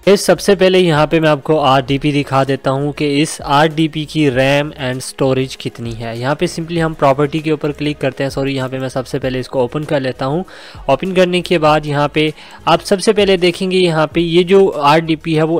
इस सबसे पहले यहाँ पे मैं आपको RDP दिखा देता हूँ कि इस RDP की रैम एंड स्टोरेज कितनी है। यहाँ पे सिंपली हम प्रॉपर्टी के ऊपर क्लिक करते हैं। सॉरी, यहाँ पे मैं सबसे पहले इसको ओपन कर लेता हूँ। ओपन करने के बाद यहाँ पे आप सबसे पहले देखेंगे यहाँ पे ये जो RDP है वो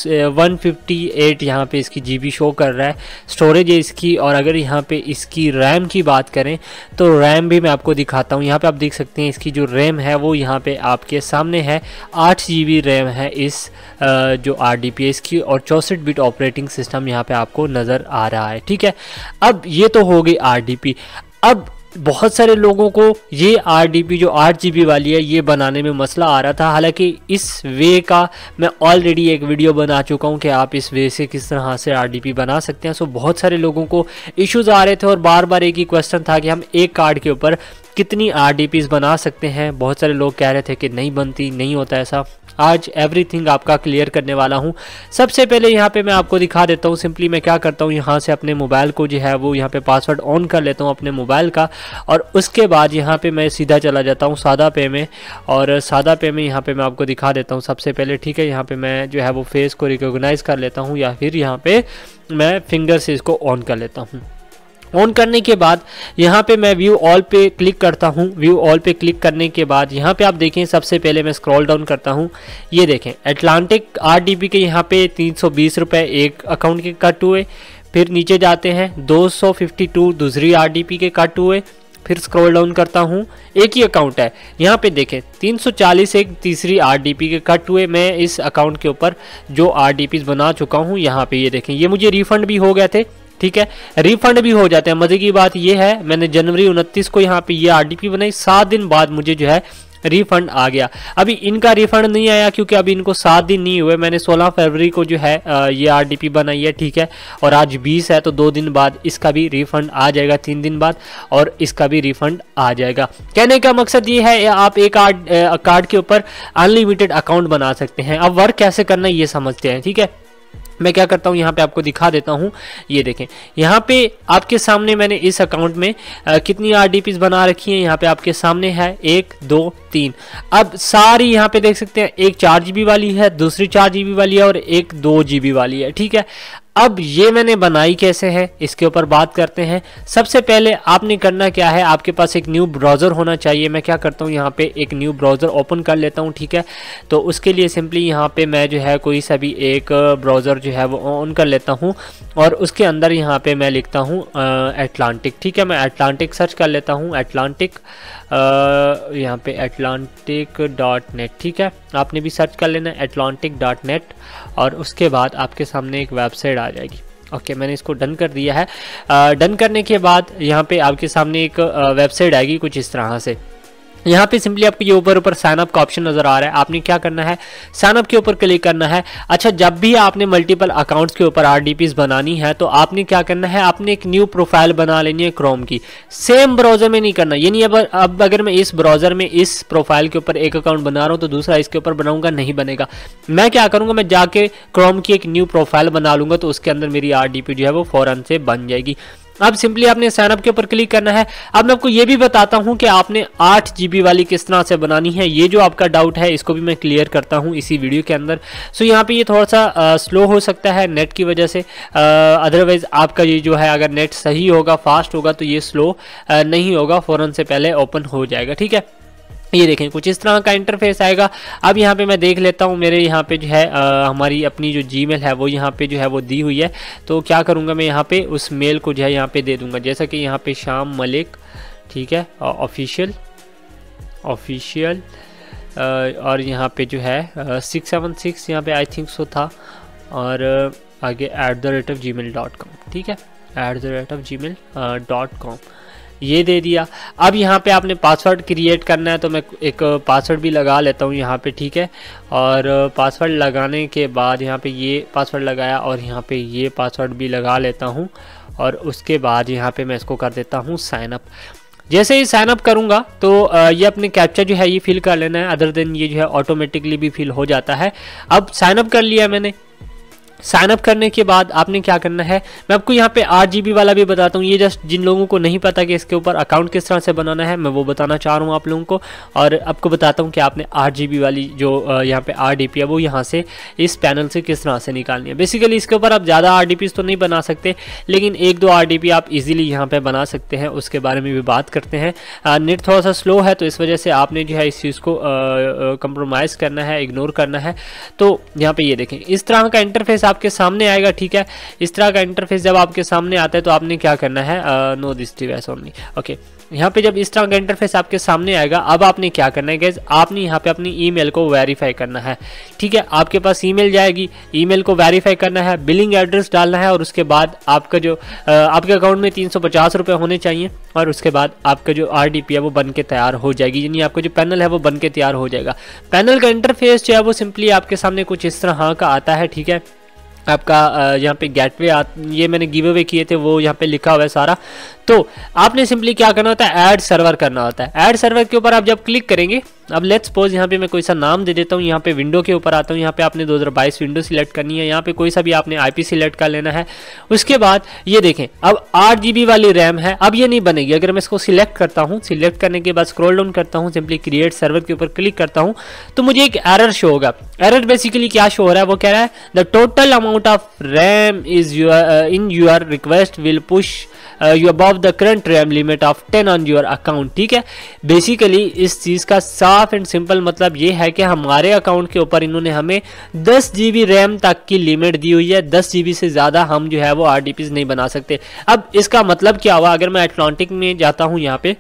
158 यहाँ पे इसकी GB शो कर रहा है, स्टोरेज है इसकी। और अगर यहाँ पे इसकी रैम की बात करें तो रैम भी मैं आपको दिखाता हूँ। यहाँ पे आप देख सकते हैं इसकी जो रैम है वो यहाँ पे आपके सामने है, 8 GB रैम है इस जो RDP है इसकी, और 64 बिट ऑपरेटिंग सिस्टम यहाँ पे आपको नज़र आ रहा है। ठीक है, अब ये तो हो गई RDP। अब बहुत सारे लोगों को ये RDP जो 8 GB वाली है ये बनाने में मसला आ रहा था। हालांकि इस वे का मैं ऑलरेडी एक वीडियो बना चुका हूँ कि आप इस वे से किस तरह से RDP बना सकते हैं। सो बहुत सारे लोगों को इश्यूज आ रहे थे और बार बार एक ही क्वेश्चन था कि हम एक कार्ड के ऊपर कितनी RDPs बना सकते हैं। बहुत सारे लोग कह रहे थे कि नहीं बनती, नहीं होता ऐसा। आज एवरीथिंग आपका क्लियर करने वाला हूं। सबसे पहले यहाँ पे मैं आपको दिखा देता हूँ। सिंपली मैं क्या करता हूँ, यहाँ से अपने मोबाइल को जो है वो यहाँ पे पासवर्ड ऑन कर लेता हूँ अपने मोबाइल का, और उसके बाद यहाँ पे मैं सीधा चला जाता हूँ सादा पे में। और सादा पे में यहाँ पे मैं आपको दिखा देता हूँ सबसे पहले। ठीक है, यहाँ पे मैं जो है वो फेस को रिकॉग्नाइज कर लेता हूँ, या फिर यहाँ पे मैं फिंगर से इसको ऑन कर लेता हूँ। ऑन करने के बाद यहाँ पे मैं व्यू ऑल पे क्लिक करता हूँ। व्यू ऑल पे क्लिक करने के बाद यहाँ पे आप देखें, सबसे पहले मैं स्क्रॉल डाउन करता हूँ। ये देखें एटलांटिक RDP के यहाँ पे 320 रुपये एक अकाउंट के कट हुए। फिर नीचे जाते हैं 252 दूसरी RDP के कट हुए। फिर स्क्रॉल डाउन करता हूँ, एक ही अकाउंट है, यहाँ पे देखें 340 एक तीसरी RDP के कट हुए। मैं इस अकाउंट के ऊपर जो RDPs बना चुका हूँ, यहाँ पे ये देखें, ये मुझे रिफंड भी हो गए थे। ठीक है, रिफंड भी हो जाते हैं। मजे की बात ये है, मैंने जनवरी 29 को यहाँ पे ये RDP बनाई, 7 दिन बाद मुझे जो है रिफंड आ गया। अभी इनका रिफंड नहीं आया क्योंकि अभी इनको 7 दिन नहीं हुए। मैंने 16 फरवरी को जो है ये RDP बनाई है। ठीक है, और आज 20 है तो 2 दिन बाद इसका भी रिफंड आ जाएगा, 3 दिन बाद, और इसका भी रिफंड आ जाएगा। कहने का मकसद ये है, आप एक कार्ड के ऊपर अनलिमिटेड अकाउंट बना सकते हैं। अब वर्क कैसे करना है ये समझते हैं। ठीक है, मैं क्या करता हूँ, यहाँ पे आपको दिखा देता हूँ। ये देखें, यहाँ पे आपके सामने मैंने इस अकाउंट में कितनी RDPs बना रखी हैं। यहाँ पे आपके सामने है 1 2 3। अब सारी यहाँ पे देख सकते हैं, एक 4 GB वाली है, दूसरी 4 GB वाली है, और एक 2 GB वाली है। ठीक है, अब ये मैंने बनाई कैसे है इसके ऊपर बात करते हैं। सबसे पहले आपने करना क्या है, आपके पास एक न्यू ब्राउज़र होना चाहिए। मैं क्या करता हूँ, यहाँ पे एक न्यू ब्राउज़र ओपन कर लेता हूँ। ठीक है, तो उसके लिए सिंपली यहाँ पे मैं जो है कोई सा भी एक ब्राउज़र जो है वो ऑन कर लेता हूँ, और उसके अंदर यहाँ पे मैं लिखता हूँ एटलांटिक। ठीक है, मैं एटलांटिक सर्च कर लेता हूँ, एटलांटिक, यहाँ पे atlantic.net। ठीक है, आपने भी सर्च कर लेना atlantic.net, और उसके बाद आपके सामने एक वेबसाइट आ जाएगी। ओके, मैंने इसको डन कर दिया है। डन करने के बाद यहाँ पे आपके सामने एक वेबसाइट आएगी कुछ इस तरह से। यहाँ पे सिंपली आपको ये ऊपर साइन अप का ऑप्शन नजर आ रहा है। आपने क्या करना है, साइन अप के ऊपर क्लिक करना है। अच्छा, जब भी आपने मल्टीपल अकाउंट्स के ऊपर RDPs बनानी है तो आपने क्या करना है, आपने एक न्यू प्रोफाइल बना लेनी है क्रोम की। सेम ब्राउजर में नहीं करना, यानी अब अगर मैं इस ब्राउजर में इस प्रोफाइल के ऊपर एक अकाउंट बना रहा हूँ तो दूसरा इसके ऊपर बनाऊंगा, नहीं बनेगा। मैं क्या करूंगा, मैं जाके क्रोम की एक न्यू प्रोफाइल बना लूंगा, तो उसके अंदर मेरी RDP जो है वो फौरन से बन जाएगी। अब सिंपली आपने साइन अप के ऊपर क्लिक करना है। अब मैं आपको ये भी बताता हूं कि आपने 8 GB वाली किस तरह से बनानी है। ये जो आपका डाउट है इसको भी मैं क्लियर करता हूं इसी वीडियो के अंदर। सो यहाँ पे ये थोड़ा सा स्लो हो सकता है नेट की वजह से, अदरवाइज आपका ये जो है अगर नेट सही होगा, फास्ट होगा, तो ये स्लो नहीं होगा, फ़ौरन से पहले ओपन हो जाएगा। ठीक है, ये देखें कुछ इस तरह का इंटरफेस आएगा। अब यहाँ पे मैं देख लेता हूँ, मेरे यहाँ पे जो है हमारी अपनी जो जीमेल है वो यहाँ पे जो है वो दी हुई है। तो क्या करूँगा, मैं यहाँ पे उस मेल को जो है यहाँ पे दे दूँगा, जैसा कि यहाँ पे शाम मलिक, ठीक है, ऑफिशियल, और यहाँ पे जो है 676 यहाँ पे आई थिंक सो था, और आगे @gmail.com। ठीक है, @gmail.com ये दे दिया। अब यहाँ पे आपने पासवर्ड क्रिएट करना है, तो मैं एक पासवर्ड भी लगा लेता हूँ यहाँ पे। ठीक है, और पासवर्ड लगाने के बाद यहाँ पे ये पासवर्ड लगाया, और यहाँ पे ये पासवर्ड भी लगा लेता हूँ, और उसके बाद यहाँ पे मैं इसको कर देता हूँ साइन अप। जैसे ही साइन अप करूँगा तो ये अपने कैप्चा जो है ये फिल कर लेना है, अदर देन ये जो है ऑटोमेटिकली भी फिल हो जाता है। अब साइन अप कर लिया मैंने। साइन अप करने के बाद आपने क्या करना है, मैं आपको यहाँ पे 8 GB वाला भी बताता हूँ। ये जस्ट जिन लोगों को नहीं पता कि इसके ऊपर अकाउंट किस तरह से बनाना है, मैं वो बताना चाह रहा हूँ आप लोगों को, और आपको बताता हूँ कि आपने 8 GB वाली जो यहाँ पे RDP है वो यहाँ से इस पैनल से किस तरह से निकालनी है। बेसिकली इसके ऊपर आप ज़्यादा RDPs तो नहीं बना सकते, लेकिन 1-2 RDP आप इजीली यहाँ पे बना सकते हैं, उसके बारे में भी बात करते हैं। नेट थोड़ा सा स्लो है तो इस वजह से आपने जो है इस चीज़ को कंप्रोमाइज़ करना है, इग्नोर करना है। तो यहाँ पे ये देखें, इस तरह का इंटरफेस आपके सामने आएगा, ठीक है। इस तरह का इंटरफेस जब आपके सामने आता है तो आपने क्या करना है, no this device only, okay. यहाँ पे जब इस तरह का इंटरफेस आपके सामने आएगा, अब आपने क्या करना है गाइस, आपने यहाँ पे अपनी ईमेल को वेरीफाई करना है, ठीक है। आपके पास ईमेल जाएगी, ईमेल को वेरीफाई करना है, बिलिंग एड्रेस डालना है, और उसके बाद आपका जो आपके अकाउंट में 350 रुपये होने चाहिए, और उसके बाद आपका जो RDP है वो बन के तैयार हो जाएगी, यानी आपका जो पैनल है वो बन के तैयार हो जाएगा। पैनल का इंटरफेस जो है वो सिंपली आपके सामने कुछ इस तरह का आता है, ठीक है। आपका यहाँ पे गेटवे ये मैंने गिव अवे किए थे वो यहाँ पे लिखा हुआ है सारा। तो आपने सिंपली क्या करना होता है, ऐड सर्वर करना होता है। ऐड सर्वर के ऊपर आप जब क्लिक करेंगे, अब लेट्स सपोज यहाँ पे मैं कोई सा नाम दे देता हूँ, यहाँ पे विंडो के ऊपर आता हूँ, यहाँ पे आपने 2022 विंडो सिलेक्ट करनी है, यहाँ पे कोई सा भी आपने IP सिलेक्ट कर लेना है। उसके बाद ये देखें, अब 8 GB वाली रैम है, अब ये नहीं बनेगी। अगर मैं इसको सिलेक्ट करता हूँ, सिलेक्ट करने के बाद स्क्रॉल डाउन करता हूँ, सिंपली क्रिएट सर्वर के ऊपर क्लिक करता हूँ, तो मुझे एक एरर शो होगा। एरर बेसिकली क्या शो हो रहा है, वो कह रहा है the total amount of RAM is in your request will push you above the current RAM limit of 10 on your account, ठीक है। बेसिकली इस चीज़ का साफ एंड सिंपल मतलब ये है कि हमारे अकाउंट के ऊपर इन्होंने हमें 10 GB रैम तक की लिमिट दी हुई है। 10 GB से ज़्यादा हम जो है वो RDPs नहीं बना सकते। अब इसका मतलब क्या हुआ, अगर मैं एटलांटिक में जाता हूँ, यहाँ पे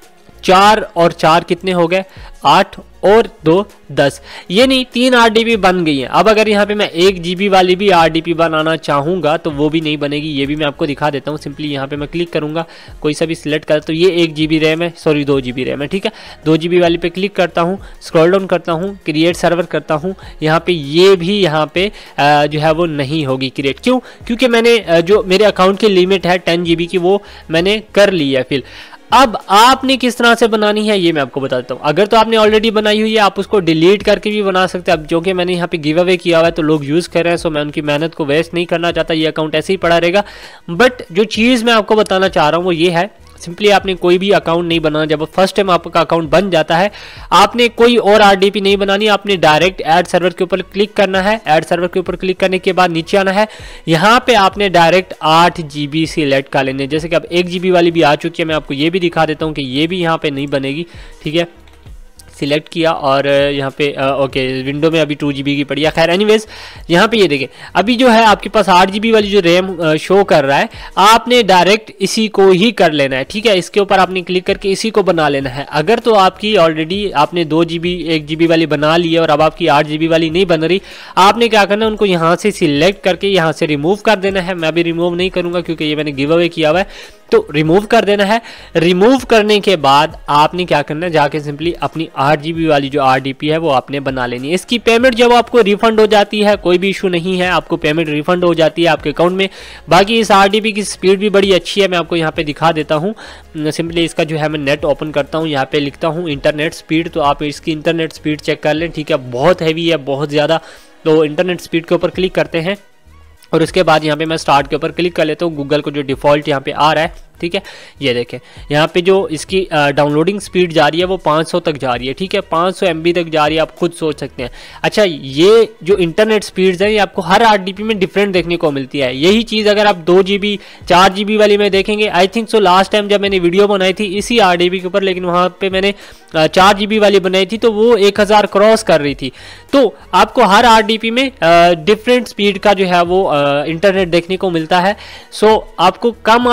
4 और 4 कितने हो गए, 8 और 2 10, ये नहीं 3 RDP बन गई है। अब अगर यहाँ पे मैं 1 GB वाली भी RDP बनाना चाहूँगा तो वो भी नहीं बनेगी, ये भी मैं आपको दिखा देता हूँ। सिंपली यहाँ पे मैं क्लिक करूँगा, कोई सा भी सिलेक्ट कर, तो ये 1 GB रैम है, सॉरी 2 GB रैम है, ठीक है। 2 GB वाली पे क्लिक करता हूँ, स्क्रॉल डाउन करता हूँ, क्रिएट सर्वर करता हूँ, यहाँ पे ये भी यहाँ पे जो है वो नहीं होगी क्रिएट। क्यों? क्योंकि मैंने जो मेरे अकाउंट की लिमिट है 10 GB की वो मैंने कर ली है फिल। अब आपने किस तरह से बनानी है ये मैं आपको बता देता हूँ। अगर तो आपने ऑलरेडी बनाई हुई है, आप उसको डिलीट करके भी बना सकते हैं। अब जो कि मैंने यहाँ पे गिव अवे किया हुआ है तो लोग यूज़ कर रहे हैं, सो मैं उनकी मेहनत को वेस्ट नहीं करना चाहता, ये अकाउंट ऐसे ही पड़ा रहेगा। बट जो चीज़ मैं आपको बताना चाह रहा हूँ वो ये है, सिंपली आपने कोई भी अकाउंट नहीं बनाना। जब फर्स्ट टाइम आपका अकाउंट बन जाता है, आपने कोई और RDP नहीं बनानी, आपने डायरेक्ट ऐड सर्वर के ऊपर क्लिक करना है। ऐड सर्वर के ऊपर क्लिक करने के बाद नीचे आना है, यहाँ पे आपने डायरेक्ट 8 GB सिलेक्ट कर लेने। जैसे कि अब 1 GB वाली भी आ चुकी है, मैं आपको ये भी दिखा देता हूँ कि ये भी यहाँ पे नहीं बनेगी, ठीक है। सिलेक्ट किया और यहाँ पे ओके, विंडो में अभी 2 GB की पड़ी है। खैर एनीवेज, यहाँ पे ये देखें, अभी जो है आपके पास 8 GB वाली जो रैम शो कर रहा है, आपने डायरेक्ट इसी को ही कर लेना है, ठीक है। इसके ऊपर आपने क्लिक करके इसी को बना लेना है। अगर तो आपकी ऑलरेडी आपने 2 GB 1 GB वाली बना ली है और अब आपकी 8 GB वाली नहीं बन रही, आपने क्या करना है, उनको यहाँ से सिलेक्ट करके यहाँ से रिमूव कर देना है। मैं भी रिमूव नहीं करूँगा क्योंकि ये मैंने गिव अवे किया हुआ है, तो रिमूव कर देना है। रिमूव करने के बाद आपने क्या करना है, जाके सिंपली अपनी 8 GB वाली जो RDP है वो आपने बना लेनी है। इसकी पेमेंट जब आपको रिफंड हो जाती है, कोई भी इशू नहीं है, आपको पेमेंट रिफंड हो जाती है आपके अकाउंट में। बाकी इस RDP की स्पीड भी बड़ी अच्छी है, मैं आपको यहाँ पे दिखा देता हूँ। सिंपली इसका जो है मैं नेट ओपन करता हूँ, यहाँ पे लिखता हूँ इंटरनेट स्पीड, तो आप इसकी इंटरनेट स्पीड चेक कर लें, ठीक है। बहुत हैवी है, बहुत ज़्यादा। तो इंटरनेट स्पीड के ऊपर क्लिक करते हैं और उसके बाद यहाँ पे मैं स्टार्ट के ऊपर क्लिक कर लेता हूँ। गूगल को जो डिफ़ॉल्ट यहाँ पे आ रहा है, ठीक है, ये देखें यहाँ पे जो इसकी डाउनलोडिंग स्पीड जा रही है वो 500 तक जा रही है, ठीक है। 500 MB तक जा रही है, आप खुद सोच सकते हैं। अच्छा, ये जो इंटरनेट स्पीड्स हैं ये आपको हर RDP में डिफरेंट देखने को मिलती है। यही चीज़ अगर आप 2 GB 4 GB वाली में देखेंगे, I think so last time जब मैंने वीडियो बनाई थी इसी RDP के ऊपर, लेकिन वहाँ पे मैंने 4 GB वाली बनाई थी तो वो 1000 क्रॉस कर रही थी। तो आपको हर RDP में डिफरेंट स्पीड का जो है वो इंटरनेट देखने को मिलता है। सो आपको कम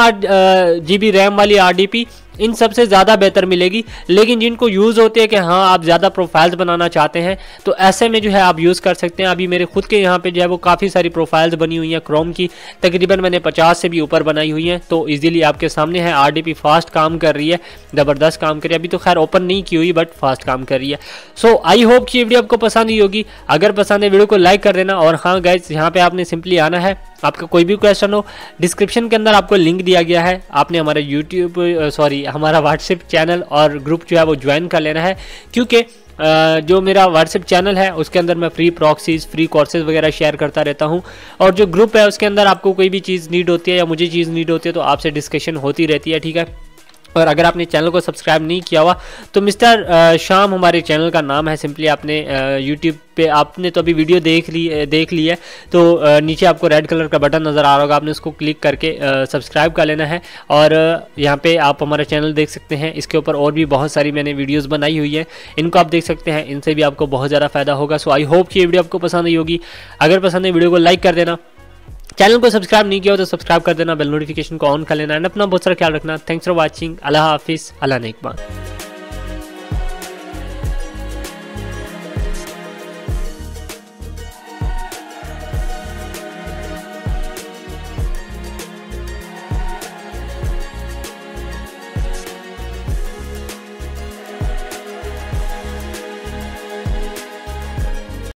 GB रैम वाली RDP इन सबसे ज़्यादा बेहतर मिलेगी, लेकिन जिनको यूज़ होते हैं कि हाँ आप ज़्यादा प्रोफाइल्स बनाना चाहते हैं तो ऐसे में जो है आप यूज़ कर सकते हैं। अभी मेरे खुद के यहाँ पे जो है वो काफ़ी सारी प्रोफाइल्स बनी हुई हैं क्रोम की, तकरीबन मैंने 50 से भी ऊपर बनाई हुई हैं। तो इजीली आपके सामने है, RDP फास्ट काम कर रही है, ज़बरदस्त काम कर रही है। अभी तो खैर ओपन नहीं की हुई बट फास्ट काम कर रही है। सो आई होप कि ये वीडियो आपको पसंद ही होगी। अगर पसंद है वीडियो को लाइक कर देना। और हाँ गाइस, यहाँ पे आपने सिंपली आना है, आपका कोई भी क्वेश्चन हो डिस्क्रिप्शन के अंदर आपको लिंक दिया गया है, आपने हमारे यूट्यूब सॉरी हमारा व्हाट्सएप चैनल और ग्रुप जो है वो ज्वाइन कर लेना है, क्योंकि जो मेरा व्हाट्सएप चैनल है उसके अंदर मैं फ्री प्रॉक्सीज, फ्री कोर्सेज वगैरह शेयर करता रहता हूं, और जो ग्रुप है उसके अंदर आपको कोई भी चीज़ नीड होती है या मुझे चीज़ नीड होती है तो आपसे डिस्कशन होती रहती है, ठीक है। और अगर आपने चैनल को सब्सक्राइब नहीं किया हुआ तो मिस्टर शाम हमारे चैनल का नाम है। सिंपली आपने यूट्यूब पे आपने तो अभी वीडियो देख ली है तो नीचे आपको रेड कलर का बटन नज़र आ रहा होगा, आपने उसको क्लिक करके सब्सक्राइब कर लेना है। और यहाँ पे आप हमारा चैनल देख सकते हैं, इसके ऊपर और भी बहुत सारी मैंने वीडियोज़ बनाई हुई है, इनको आप देख सकते हैं, इनसे भी आपको बहुत ज़्यादा फ़ायदा होगा। सो आई होप कि ये वीडियो आपको पसंद आई होगी। अगर पसंद है वीडियो को लाइक कर देना, चैनल को सब्सक्राइब नहीं किया हो तो सब्सक्राइब कर देना, बेल नोटिफिकेशन को ऑन कर लेना, एंड अपना बहुत सारा ख्याल रखना। Thanks for watching. अल्लाह हाफिज़, अल्लाह नेकबान।